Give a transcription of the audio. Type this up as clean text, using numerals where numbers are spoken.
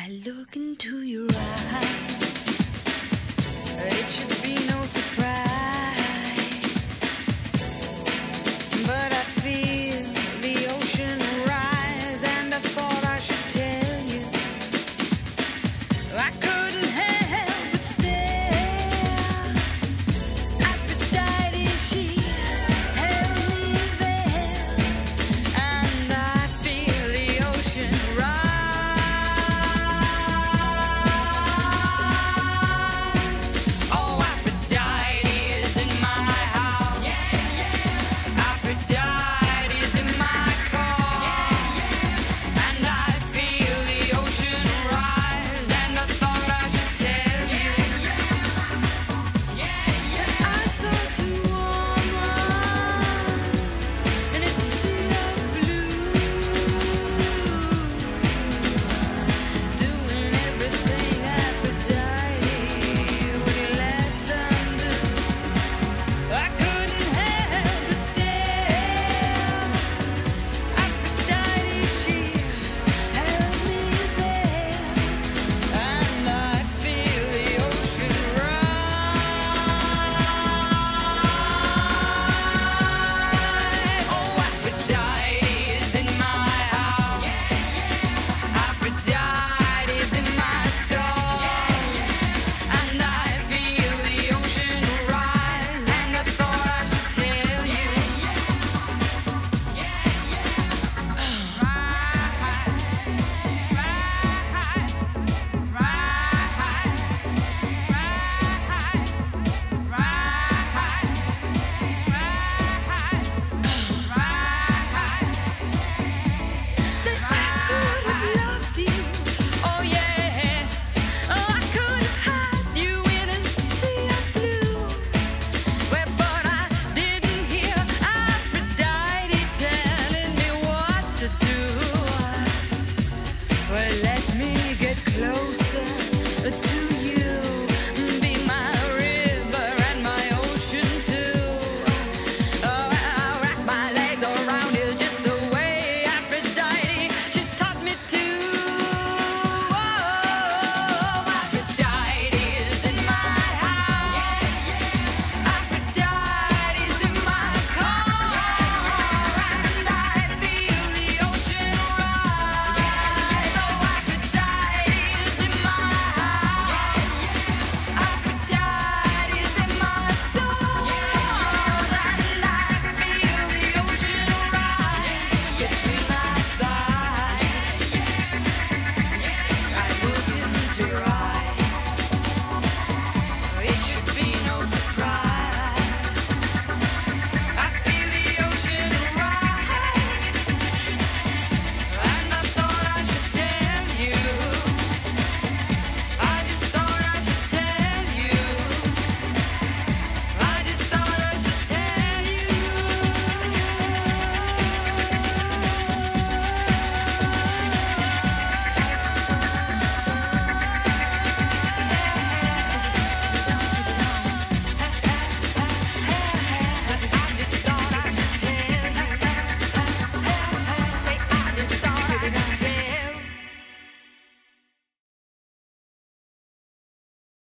I look into your eyes, it should be no surprise, but I feel the ocean rise, and I thought I should tell you I couldn't help but stare. Aphrodite, she held me there, and I feel the ocean rise. Well, let me get close.